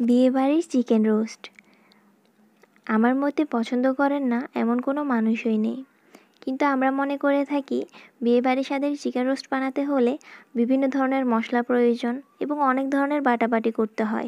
বিয়েবাড়ির chicken roast আমার মতে পছন্দ করেন না এমন কোনো মানুষই নেই। কিন্তু আমরা মনে করে থাকি বিয়েবাড়ির স্বাদের চিকেন রোস্ট বানাতে হলে বিভিন্ন ধরনের মশলা প্রয়োজন এবং অনেক ধরনের বাটাবাটি করতে হয়।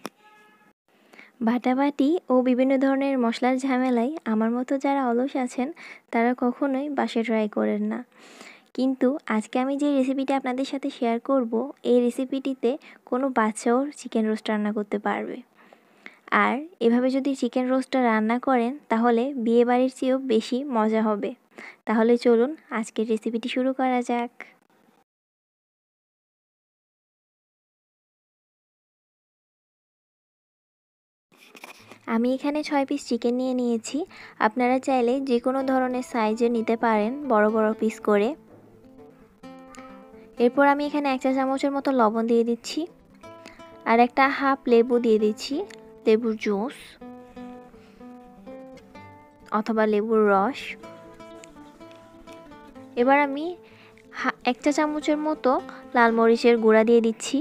বাটাবাটি ও বিভিন্ন ধরনের মশলার ঝামেলায় আমার মতো যারা অলস আছেন তারা কখনোই বাসায় ট্রাই করেন না। কিন্তু আজকে আমি যে রেসিপিটি আপনাদের সাথে শেয়ার করব, এই রেসিপিটিতে কোনো বাচ্চাও চিকেন রোস্ট রান্না করতে পারবে। আর এভাবে যদি চিকেন রোস্টটা রান্না করেন তাহলে বিয়েবাড়ির চেয়েও বেশি মজা হবে। তাহলে চলুন আজকের রেসিপিটি শুরু করা যাক। আমি এখানে 6 পিস চিকেন নিয়ে নিয়েছি। আপনারা চাইলে যে কোনো ধরনের সাইজের নিতে পারেন, বড় বড় পিস করে। এরপর আমি এখানে 1 চা চামচের মতো লবণ দিয়ে দিচ্ছি আর একটা হাফ লেবু দিয়ে দিচ্ছি, লেবুর জুস অথবা লেবুর রস। এবার আমি 1 চা চামচের মতো লাল মরিচের গুঁড়া দিয়ে দিচ্ছি।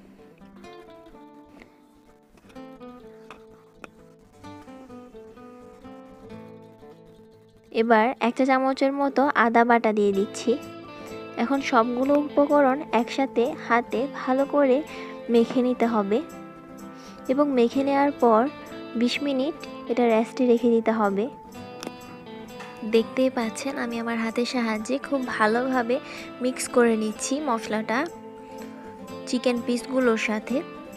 এবার 1 চা চামচের মতো আদা বাটা দিয়ে দিচ্ছি। এখন সবগুলো উপকরণ একসাথে হাতে ভালো করে মেখে নিতে হবে এবং মেখে নেওয়ার পর 20 মিনিট এটা রেস্টে রেখে দিতে হবে। দেখতেই পাচ্ছেন আমি আমার হাতের সাহায্যে খুব ভালোভাবে মিক্স করে নিচ্ছি মশলাটা চিকেন পিসগুলোর সাথে।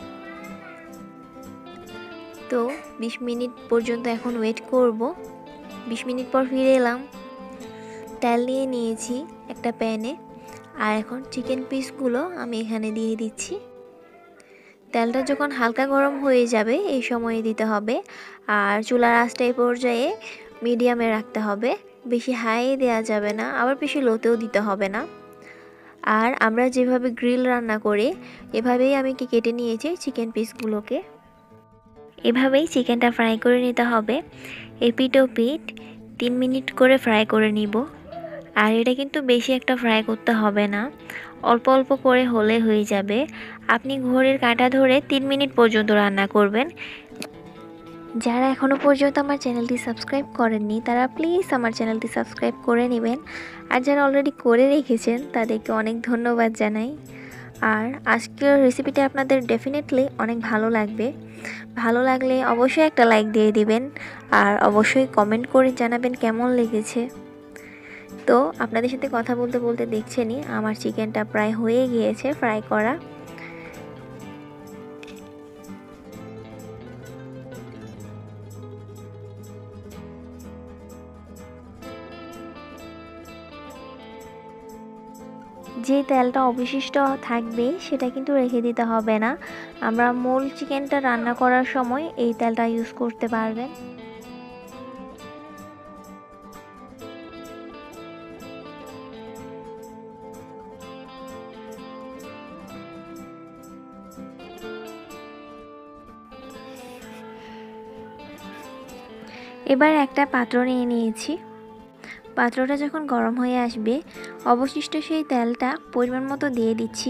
তো 20 মিনিট পর্যন্ত এখন ওয়েট করব। 20 মিনিট পর ফিরে এলাম। তেল নিয়ে নিয়েছি একটা প্যানে আর এখন চিকেন পিসগুলো আমি এখানে দিয়ে দিচ্ছি। তেলটা যখন হালকা গরম হয়ে যাবে এই সময়ে দিতে হবে। আর চুলার আঁচটা এই পর্যায়ে মিডিয়ামে রাখতে হবে, বেশি হাই দেওয়া যাবে না, আবার বেশি লোতেও দিতে হবে না। আর আমরা যেভাবে গ্রিল রান্না করি এভাবেই আমি কেটে নিয়েছি চিকেন পিসগুলোকে। এভাবেই চিকেনটা ফ্রাই করে নিতে হবে। এপিট ওপিট 3 মিনিট করে ফ্রাই করে নিব। আর এটা কিন্তু বেশি একটা ফ্রাই করতে হবে না, অল্প অল্প করে হলে হয়ে যাবে। আপনি ঘড়ির কাঁটা ধরে 3 মিনিট পর্যন্ত রান্না করবেন। যারা এখনও পর্যন্ত আমার চ্যানেলটি সাবস্ক্রাইব করেননি তারা প্লিজ আমার চ্যানেলটি সাবস্ক্রাইব করে নেবেন। আর যারা অলরেডি করে রেখেছেন তাদেরকে অনেক ধন্যবাদ জানাই। আর আজকের রেসিপিটা আপনাদের ডেফিনেটলি অনেক ভালো লাগবে। ভালো লাগলে অবশ্যই একটা লাইক দিয়ে দিবেন আর অবশ্যই কমেন্ট করে জানাবেন কেমন লেগেছে। তো আপনাদের সাথে কথা বলতে বলতে দেখছেনই আমার চিকেনটা প্রায় হয়ে গিয়েছে ফ্রাই করা। যে তেলটা অবশিষ্ট থাকবে সেটা কিন্তু রেখে দিতে হবে না। আমরা মূল চিকেনটা রান্না করার সময় এই তেলটা ইউজ করতে পারবেন। এবার একটা পাত্র নিয়ে নিয়েছি। পাত্রটা যখন গরম হয়ে আসবে অবশিষ্ট সেই তেলটা পরিমাণ মতো দিয়ে দিচ্ছি।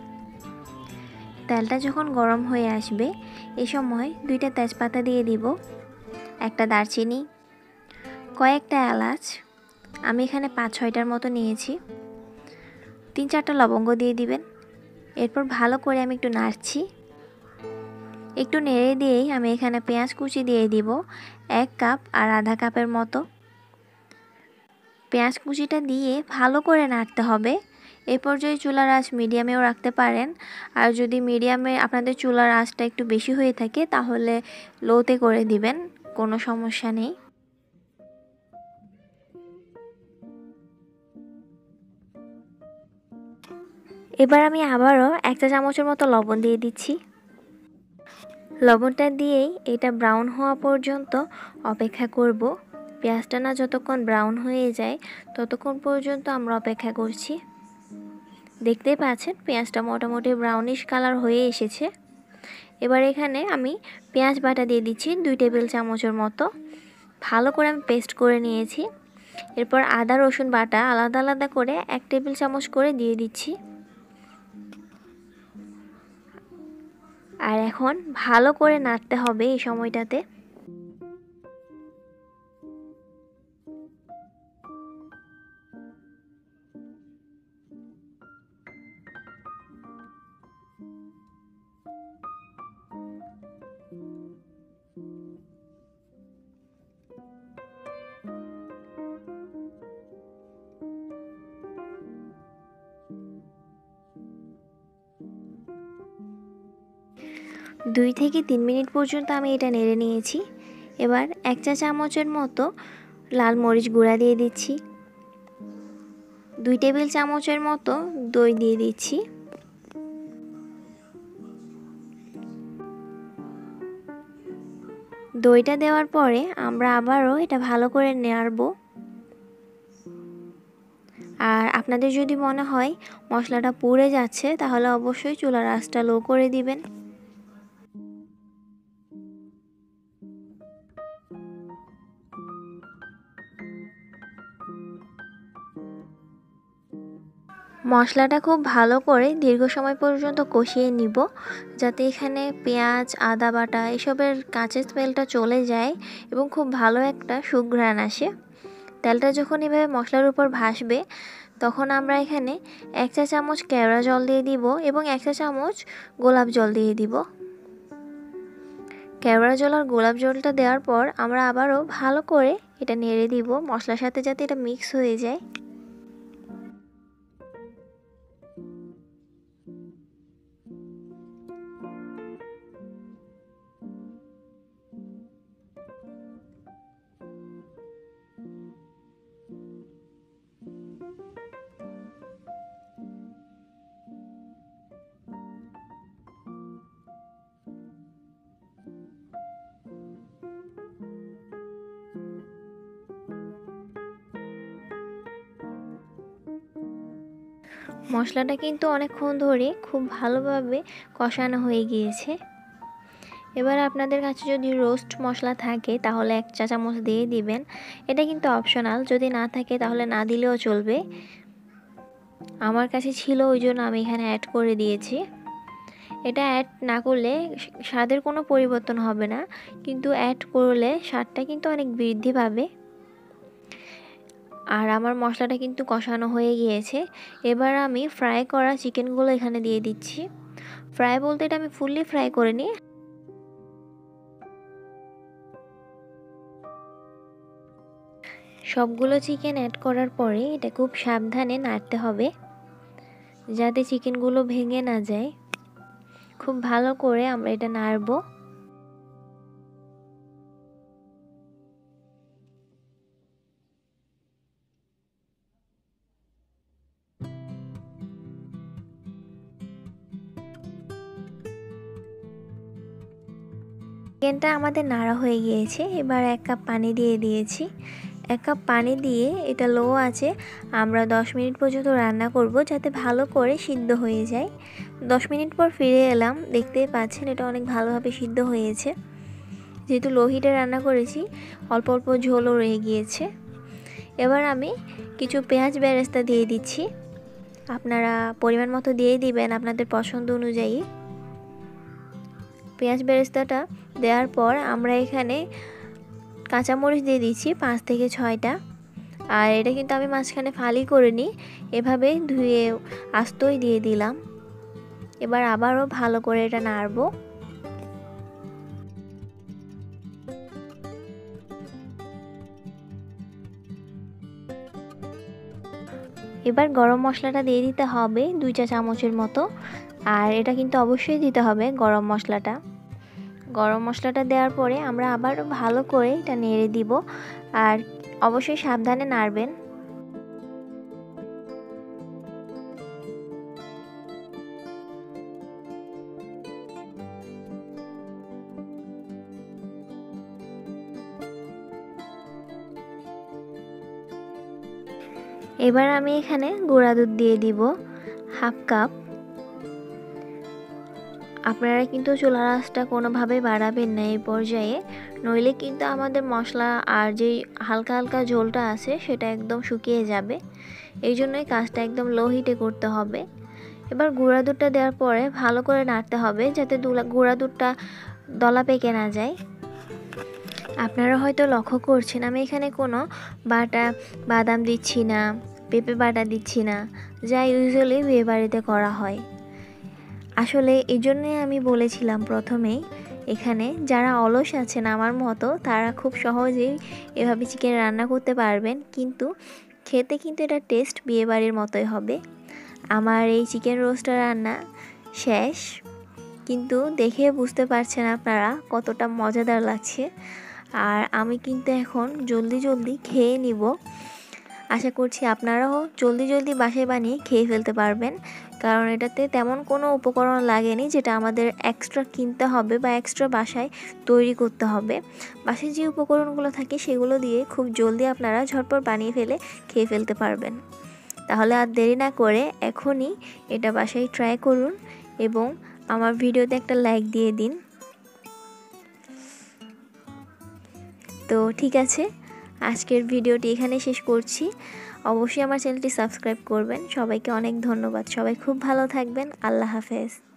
তেলটা যখন গরম হয়ে আসবে এই সময় 2টা তেজপাতা দিয়ে দিব, একটা দারচিনি, কয়েকটা এলাচ, আমি এখানে 5-6টার মতো নিয়েছি, 3-4টা লবঙ্গ দিয়ে দিবেন। এরপর ভালো করে আমি একটু নাড়ছি। একটু নেড়ে দিয়েই আমি এখানে পেঁয়াজ কুচি দিয়ে দিব 1 কাপ আর আধা কাপের মতো। পেঁয়াজ কুচিটা দিয়ে ভালো করে নাড়তে হবে। এই পর্যায়ে চুলার আঁচ মিডিয়ামেও রাখতে পারেন। আর যদি মিডিয়ামে আপনাদের চুলার আঁচটা একটু বেশি হয়ে থাকে তাহলে লোতে করে দিবেন, কোনো সমস্যা নেই। এবার আমি আবারও 1 চা চামচের মতো লবণ দিয়ে দিচ্ছি। লবণটা দিয়েই এটা ব্রাউন হওয়া পর্যন্ত অপেক্ষা করব। পেঁয়াজটা না যতক্ষণ ব্রাউন হয়ে যায় ততক্ষণ পর্যন্ত আমরা অপেক্ষা করছি। দেখতেই পাচ্ছেন পেঁয়াজটা মোটামুটি ব্রাউনিশ কালার হয়ে এসেছে। এবার এখানে আমি পেঁয়াজ বাটা দিয়ে দিচ্ছি 2 টেবিল চামচের মতো। ভালো করে আমি পেস্ট করে নিয়েছি। এরপর আদা রসুন বাটা আলাদা আলাদা করে 1 টেবিল চামচ করে দিয়ে দিচ্ছি। আর এখন ভালো করে নাড়তে হবে এই সময়টাতে। দুই থেকে 3 মিনিট পর্যন্ত আমি এটা নেড়ে নিয়েছি। এবার 1 চা চামচের মতো লাল মরিচ গুঁড়া দিয়ে দিচ্ছি। 2 টেবিল চামচের মতো দই দিয়ে দিচ্ছি। দইটা দেওয়ার পরে আমরা আবারও এটা ভালো করে নাড়বো। আর আপনাদের যদি মনে হয় মশলাটা পুড়ে যাচ্ছে তাহলে অবশ্যই চুলার আঁচটা লো করে দিবেন। মশলাটা খুব ভালো করে দীর্ঘ সময় পর্যন্ত কষিয়ে নিব, যাতে এখানে পেঁয়াজ, আদা বাটা এসবের কাঁচা স্মেলটা চলে যায় এবং খুব ভালো একটা সুঘ্রাণ আসে। তেলটা যখন এভাবে মশলার উপর ভাসবে তখন আমরা এখানে 1 চা চামচ কেওড়া জল দিয়ে দিব এবং 1 চা চামচ গোলাপ জল দিয়ে দিব। কেওড়া জল আর গোলাপ জলটা দেওয়ার পর আমরা আবারও ভালো করে এটা নেড়ে দিব মশলার সাথে, যাতে এটা মিক্স হয়ে যায়। মশলাটা কিন্তু অনেকক্ষণ ধরে খুব ভালোভাবে কষানো হয়ে গিয়েছে। এবার আপনাদের কাছে যদি রোস্ট মশলা থাকে তাহলে 1 চা চামচ দিয়ে দিবেন। এটা কিন্তু অপশনাল, যদি না থাকে তাহলে না দিলেও চলবে। আমার কাছে ছিল ওই জন্য আমি এখানে অ্যাড করে দিয়েছি। এটা অ্যাড না করলে স্বাদের কোনো পরিবর্তন হবে না, কিন্তু অ্যাড করলে স্বাদটা কিন্তু অনেক বৃদ্ধি পাবে। আর আমার মশলাটা কিন্তু কষানো হয়ে গিয়েছে। এবার আমি ফ্রাই করা চিকেনগুলো এখানে দিয়ে দিচ্ছি। ফ্রাই বলতে এটা আমি ফুললি ফ্রাই করে নিই। সবগুলো চিকেন অ্যাড করার পরে এটা খুব সাবধানে নাড়তে হবে, যাতে চিকেনগুলো ভেঙে না যায়। খুব ভালো করে আমরা এটা নাড়বো। চিকেনটা আমাদের নাড়া হয়ে গিয়েছে। এবার 1 কাপ পানি দিয়ে দিয়েছি। 1 কাপ পানি দিয়ে এটা লো আছে আমরা 10 মিনিট পর্যন্ত রান্না করব, যাতে ভালো করে সিদ্ধ হয়ে যায়। 10 মিনিট পর ফিরে এলাম, দেখতেই পাচ্ছেন এটা অনেক ভালোভাবে সিদ্ধ হয়েছে। যেহেতু লো হিটে রান্না করেছি অল্প অল্প ঝোলও রয়ে গিয়েছে। এবার আমি কিছু পেঁয়াজ বেরেস্তা দিয়ে দিচ্ছি। আপনারা পরিমাণ মতো দিয়ে দিবেন আপনাদের পছন্দ অনুযায়ী। পেঁয়াজ বেরেস্তাটা দেওয়ার পর আমরা এখানে কাঁচামরিচ দিয়ে দিচ্ছি 5 থেকে 6টা। আর এটা কিন্তু আমি মাঝখানে ফালি করে নিই, এভাবে ধুয়ে আস্তই দিয়ে দিলাম। এবার আবারও ভালো করে এটা নাড়বো। এবার গরম মশলাটা দিয়ে দিতে হবে 2 চা চামচের মতো। আর এটা কিন্তু অবশ্যই দিতে হবে গরম মশলাটা। গরম মশলাটা দেওয়ার পরে আমরা আবার ভালো করে এটা নেড়ে দিব, আর অবশ্যই সাবধানে নাড়বেন। এবার আমি এখানে গুঁড়া দুধ দিয়ে দিব 1/2 কাপ। আপনারা কিন্তু চুলার আঁচটা কোনোভাবেই বাড়াবেন না এই পর্যায়ে, নইলে কিন্তু আমাদের মশলা আর যেই হালকা হালকা ঝোলটা আছে সেটা একদম শুকিয়ে যাবে। এই জন্যই কাজটা একদম লো হিটে করতে হবে। এবার গুঁড়া দুধটা দেওয়ার পরে ভালো করে নাড়তে হবে যাতে গুঁড়া দুধটা দলা পেকে না যায়। আপনারা হয়তো লক্ষ্য করছেন আমি এখানে কোনো বাটা বাদাম দিচ্ছি না, পেঁপে বাটা দিচ্ছি না, যা ইউজুয়ালি বিয়ে বাড়িতে করা হয়। আসলে এই জন্যই আমি বলেছিলাম প্রথমেই, এখানে যারা অলস আছেন আমার মতো তারা খুব সহজেই এভাবে চিকেন রান্না করতে পারবেন, কিন্তু খেতে কিন্তু এটা টেস্ট বিয়েবাড়ির মতোই হবে। আমার এই চিকেন রোস্টটা রান্না শেষ, কিন্তু দেখে বুঝতে পারছেন আপনারা কতটা মজাদার লাগছে। আর আমি কিন্তু এখন জলদি খেয়ে নিব। আশা করছি আপনারাও জলদি বাসায় বানিয়ে খেয়ে ফেলতে পারবেন, কারণ এটাতে তেমন কোনো উপকরণ লাগেনি যেটা আমাদের এক্সট্রা কিনতে হবে বা এক্সট্রা বাসায় তৈরি করতে হবে। বাসায় যে উপকরণগুলো থাকে সেগুলো দিয়ে খুব জলদি আপনারা ঝটপট বানিয়ে ফেলে খেয়ে ফেলতে পারবেন। তাহলে আর দেরি না করে এখনই এটা বাসায় ট্রাই করুন এবং আমার ভিডিওতে একটা লাইক দিয়ে দিন। তো ঠিক আছে, আজকের ভিডিওটি এখানে শেষ করছি। অবশ্যই আমার চ্যানেলটি সাবস্ক্রাইব করবেন। সবাইকে অনেক ধন্যবাদ। সবাই খুব ভালো থাকবেন। আল্লাহ হাফেজ।